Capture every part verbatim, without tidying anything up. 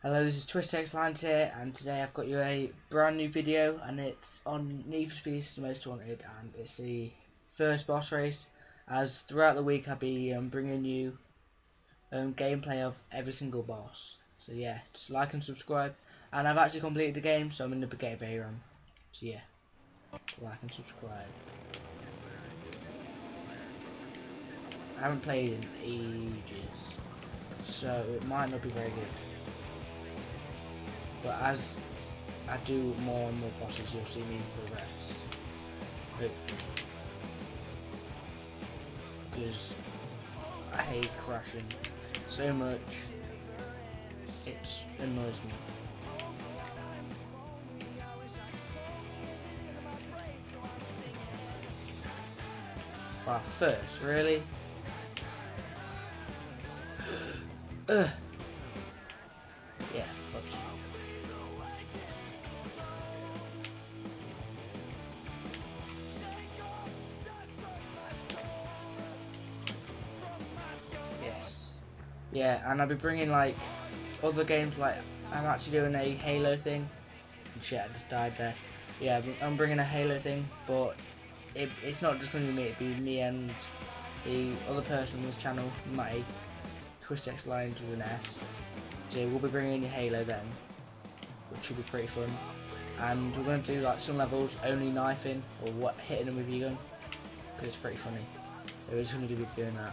Hello, this is TwistedXLines here, and today I've got you a brand new video, and it's on Need for Speed Most Wanted, and it's the first boss race. As throughout the week I'll be um, bringing you um, gameplay of every single boss. So yeah, just like and subscribe. And I've actually completed the game, so I'm in the Brigade of Aram. So yeah, like and subscribe. I haven't played in ages, so it might not be very good. But as I do more and more bosses, you'll see me progress. Hopefully. Because I hate crashing so much, it annoys me. Well, first, really? Ugh. Yeah, fuck you. Yes. Yeah, and I'll be bringing like other games. Like I'm actually doing a Halo thing. Shit, I just died there. Yeah, I'm bringing a Halo thing, but it, it's not just going to be me. It'll be me and the other person on this channel, Matty, TwistedXLines with an S. So we'll be bringing in Halo then, which should be pretty fun. And we're going to do like some levels only knifing or what hitting them with your gun, because it's pretty funny. So we're just going to be doing that.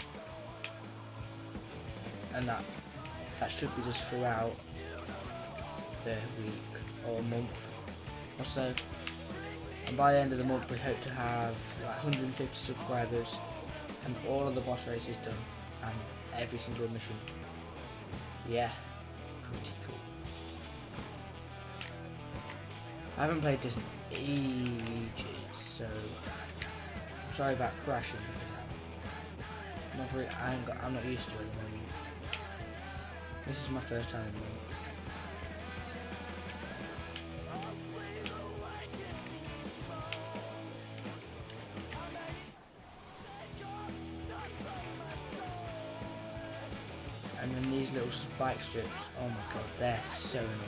And that that should be just throughout the week or month or so. And by the end of the month we hope to have like one hundred fifty subscribers and all of the boss races done and every single mission. So yeah, pretty cool. I haven't played this in ages, so I'm sorry about crashing. I'm not, very, I ain't got, I'm not used to it at the moment. This is my first time in months. And then these little spike strips, oh my god, they're so annoying.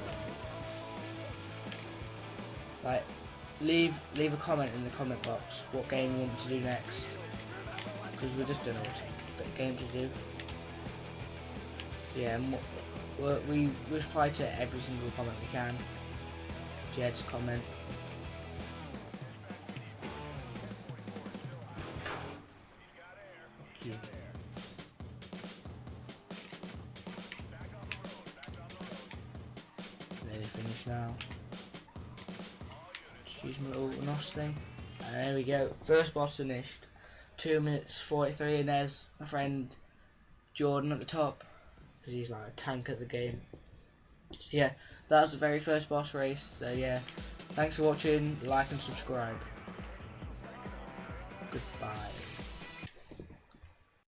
Like, leave leave a comment in the comment box what game you want me to do next, because we just don't know what game to do. So yeah, we, we reply to every single comment we can. So yeah, just comment. Yeah. Nearly finished now. Just use my little N O S thing. And there we go. First boss finished. two minutes forty-three, and there's my friend Jordan at the top, because he's like a tank at the game. So yeah, that was the very first boss race. So yeah, thanks for watching, like and subscribe. Goodbye.